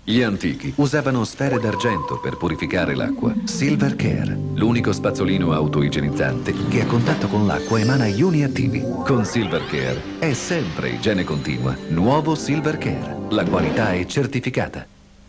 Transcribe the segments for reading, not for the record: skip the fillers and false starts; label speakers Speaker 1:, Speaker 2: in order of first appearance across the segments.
Speaker 1: Gli antichi usavano sfere d'argento per purificare l'acqua. Silvercare, l'unico spazzolino autoigienizzante che a contatto con l'acqua emana ioni attivi. Con Silvercare è sempre igiene continua. Nuovo Silvercare. La qualità è certificata.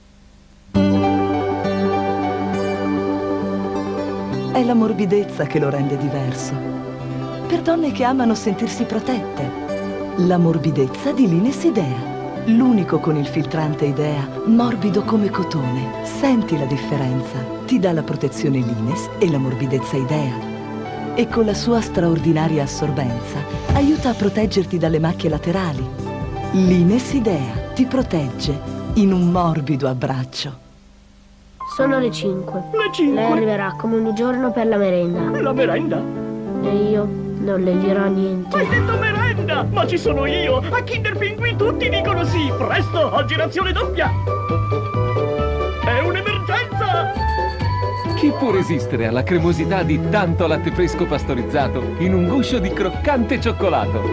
Speaker 2: È la morbidezza che lo rende diverso. Per donne che amano sentirsi protette. La morbidezza di Lines Idea. L'unico con il filtrante Idea, morbido come cotone. Senti la differenza. Ti dà la protezione Lines e la morbidezza Idea. E con la sua straordinaria assorbenza aiuta a proteggerti dalle macchie laterali. Lines Idea ti protegge in un morbido abbraccio.
Speaker 3: Sono le 5.
Speaker 4: Le 5?
Speaker 3: Lei arriverà come ogni giorno per la merenda.
Speaker 4: La merenda?
Speaker 3: E io non le dirò niente.
Speaker 4: Hai detto merenda? Ma ci sono io! A Kinder Pinguì tutti dicono sì! Presto, oggi razione doppia! È un'emergenza!
Speaker 5: Chi può resistere alla cremosità di tanto latte fresco pastorizzato in un guscio di croccante cioccolato?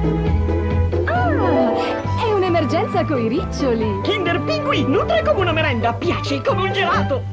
Speaker 6: Ah, è un'emergenza coi riccioli!
Speaker 4: Kinder Pinguì nutre come una merenda, piace come un gelato!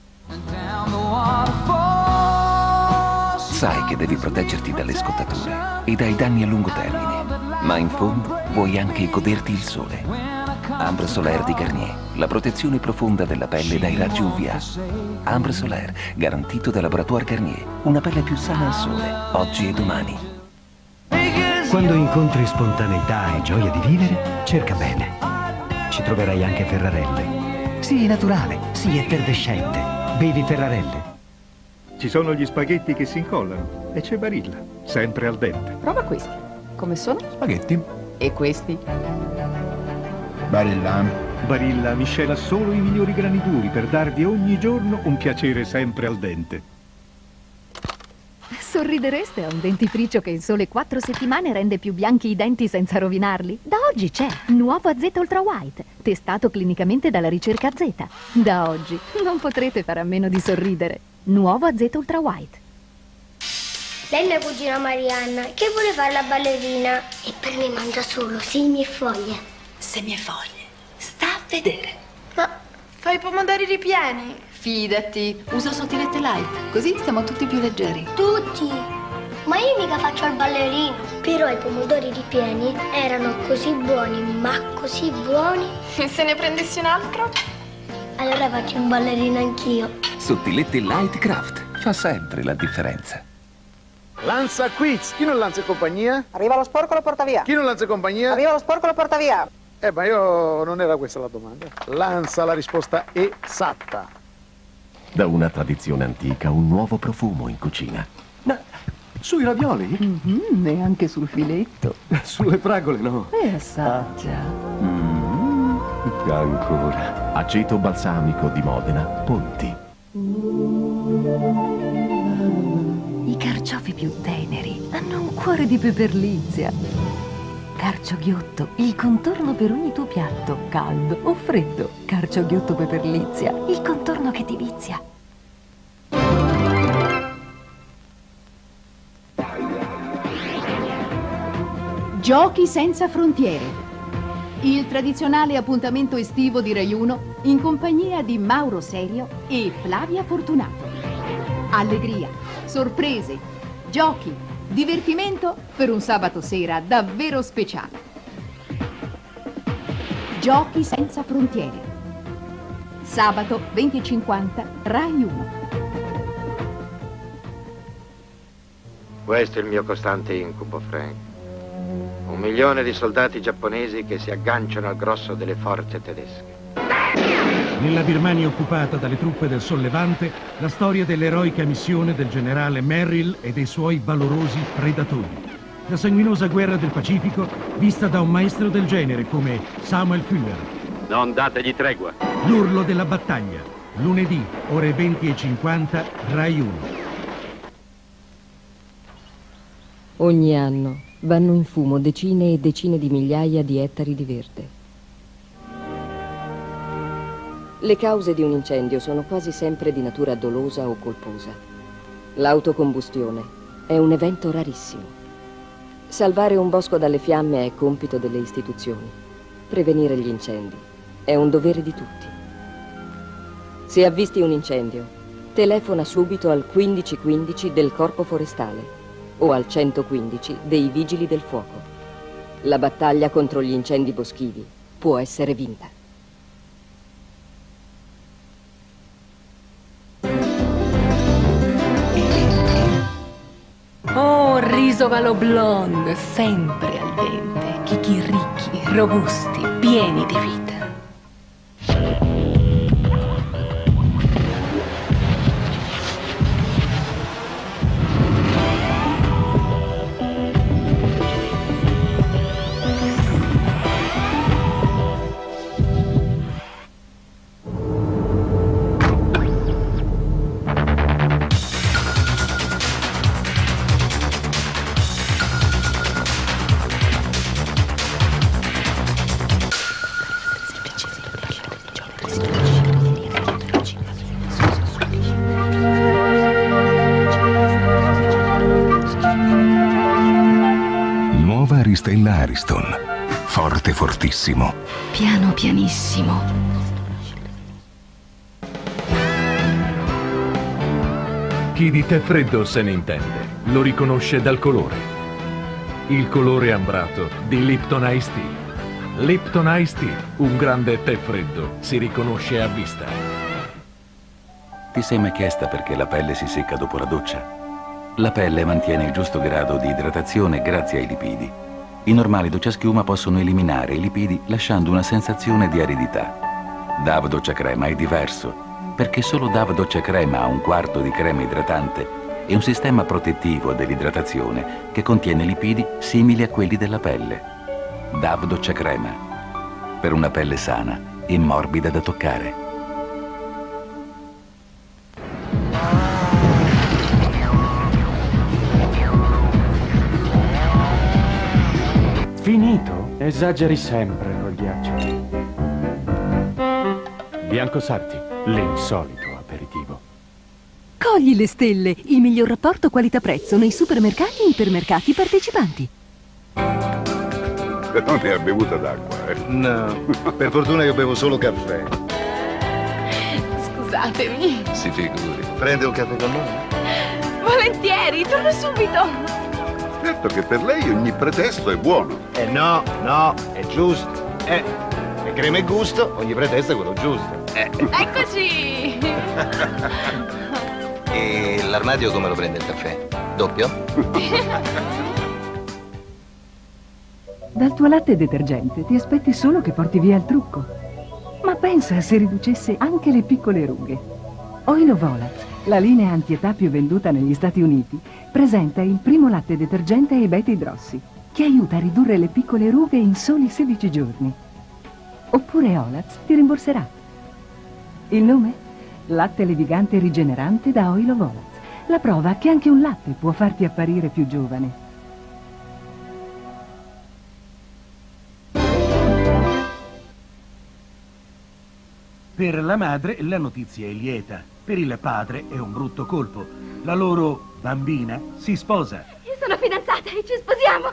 Speaker 7: Sai che devi proteggerti dalle scottature e dai danni a lungo termine, ma in fondo vuoi anche goderti il sole. Ambre Solaire di Garnier, la protezione profonda della pelle dai raggi UVA. Ambre Solaire, garantito da Laboratoire Garnier, una pelle più sana al sole, oggi e domani.
Speaker 8: Quando incontri spontaneità e gioia di vivere, cerca bene. Ci troverai anche Ferrarelle. Sii naturale, sii effervescente. Bevi Ferrarelle.
Speaker 9: Ci sono gli spaghetti che si incollano e c'è Barilla, sempre al dente.
Speaker 6: Prova questi. Come sono?
Speaker 9: Spaghetti.
Speaker 6: E questi?
Speaker 9: Barilla. Barilla miscela solo i migliori grani duri per darvi ogni giorno un piacere sempre al dente.
Speaker 6: Sorridereste a un dentifricio che in sole 4 settimane rende più bianchi i denti senza rovinarli? Da oggi c'è nuovo AZ Ultra White, testato clinicamente dalla ricerca Z. Da oggi non potrete fare a meno di sorridere. Nuovo AZ Ultra White.
Speaker 10: Lei è mia cugina Marianna, che vuole fare la ballerina. E per me mangia solo semi e foglie.
Speaker 11: Semi e foglie. Sta a vedere.
Speaker 12: Ma fai i pomodori ripieni?
Speaker 11: Fidati, uso Sottilette Light, così stiamo tutti più leggeri.
Speaker 10: Tutti? Ma io mica faccio il ballerino. Però i pomodori ripieni erano così buoni, ma così buoni.
Speaker 12: E se ne prendessi un altro?
Speaker 10: Allora faccio un ballerino anch'io.
Speaker 7: Sottilette Light Craft fa sempre la differenza.
Speaker 13: Lanza quiz, chi non lanza compagnia?
Speaker 14: Arriva lo sporco, lo porta via.
Speaker 13: Chi non lanza compagnia?
Speaker 14: Arriva lo sporco, lo porta via.
Speaker 13: Ma io non era questa la domanda. Lanza la risposta esatta.
Speaker 15: Da una tradizione antica, un nuovo profumo in cucina.
Speaker 16: Ma sui ravioli?
Speaker 11: E anche sul filetto.
Speaker 16: Sulle fragole no.
Speaker 11: E assaggia.
Speaker 15: Ancora. Aceto balsamico di Modena, Ponti.
Speaker 6: I carciofi più teneri hanno un cuore di peperlizia. Carcio Ghiotto, il contorno per ogni tuo piatto, caldo o freddo. Carcio Ghiotto Peperlizia, il contorno che ti vizia.
Speaker 17: Giochi senza frontiere. Il tradizionale appuntamento estivo di Rai 1 in compagnia di Mauro Serio e Flavia Fortunato. Allegria, sorprese, giochi, divertimento per un sabato sera davvero speciale. Giochi senza frontiere. Sabato 20:50, Rai 1.
Speaker 18: Questo è il mio costante incubo, Frank. 1 milione di soldati giapponesi che si agganciano al grosso delle forze tedesche.
Speaker 19: Nella Birmania occupata dalle truppe del Sollevante, la storia dell'eroica missione del generale Merrill e dei suoi valorosi predatori. La sanguinosa guerra del Pacifico vista da un maestro del genere come Samuel Fuller.
Speaker 20: Non dategli tregua.
Speaker 19: L'urlo della battaglia. Lunedì, ore 20:50, Rai 1.
Speaker 21: Ogni anno vanno in fumo decine e decine di migliaia di ettari di verde. Le cause di un incendio sono quasi sempre di natura dolosa o colposa. L'autocombustione è un evento rarissimo. Salvare un bosco dalle fiamme è compito delle istituzioni. Prevenire gli incendi è un dovere di tutti. Se avvisti un incendio, telefona subito al 1515 del Corpo Forestale o al 115 dei Vigili del Fuoco. La battaglia contro gli incendi boschivi può essere vinta.
Speaker 1: Oh, risovalo blonde, sempre al dente, chicchi ricchi, robusti, pieni di vita.
Speaker 22: Stella Ariston. Forte fortissimo.
Speaker 1: Piano pianissimo.
Speaker 19: Chi di tè freddo se ne intende, lo riconosce dal colore. Il colore ambrato di Lipton Ice Tea. Lipton Ice Tea, un grande tè freddo, si riconosce a vista.
Speaker 7: Ti sei mai chiesta perché la pelle si secca dopo la doccia? La pelle mantiene il giusto grado di idratazione grazie ai lipidi. I normali docciaschiuma possono eliminare i lipidi lasciando una sensazione di aridità. Dove Doccia Crema è diverso, perché solo Dove Doccia Crema ha un quarto di crema idratante e un sistema protettivo dell'idratazione che contiene lipidi simili a quelli della pelle. Dove Doccia Crema, per una pelle sana e morbida da toccare.
Speaker 23: Finito? Esageri sempre col ghiaccio. Bianco Sarti, l'insolito aperitivo.
Speaker 24: Cogli le stelle, il miglior rapporto qualità-prezzo nei supermercati e ipermercati partecipanti.
Speaker 25: Non ne ha bevuta d'acqua, eh?
Speaker 26: No, per fortuna io bevo solo caffè.
Speaker 12: Scusatemi.
Speaker 25: Si figuri.
Speaker 26: Prende un caffè con noi?
Speaker 12: Volentieri, torno subito.
Speaker 25: Certo che per lei ogni pretesto è buono.
Speaker 26: No, è giusto. E crema e gusto, ogni pretesto è quello giusto.
Speaker 12: Eccoci!
Speaker 26: E l'armadio come lo prende il caffè? Doppio?
Speaker 2: Dal tuo latte detergente ti aspetti solo che porti via il trucco. Ma pensa se riducesse anche le piccole rughe. Oil of Olaz, la linea antietà più venduta negli Stati Uniti, presenta il primo latte detergente ai beta idrossi, che aiuta a ridurre le piccole rughe in soli 16 giorni. Oppure Olaz ti rimborserà. Il nome? Latte levigante rigenerante da Oil of Olaz. La prova che anche un latte può farti apparire più giovane.
Speaker 19: Per la madre la notizia è lieta, per il padre è un brutto colpo. La loro bambina si sposa.
Speaker 10: Io sono fidanzata e ci sposiamo.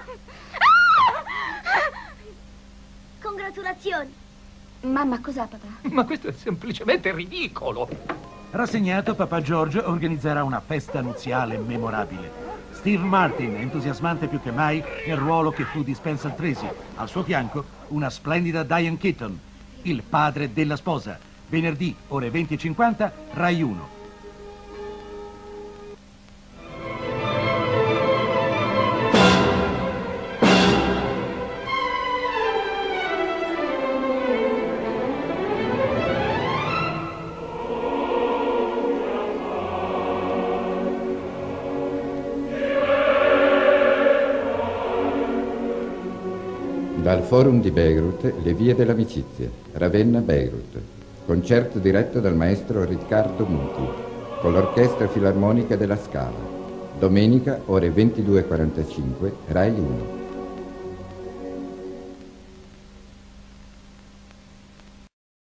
Speaker 10: Congratulazioni. Mamma, cos'ha papà?
Speaker 27: Ma questo è semplicemente ridicolo.
Speaker 19: Rassegnato, papà George organizzerà una festa nuziale memorabile. Steve Martin, entusiasmante più che mai nel ruolo che fu di Spencer Tracy. Al suo fianco una splendida Diane Keaton, il padre della sposa. Venerdì, ore 20:50, Rai 1.
Speaker 28: Dal Forum di Beirut, le vie dell'amicizia, Ravenna-Beirut. Concerto diretto dal maestro Riccardo Muti, con l'Orchestra Filarmonica della Scala. Domenica, ore 22:45, Rai 1.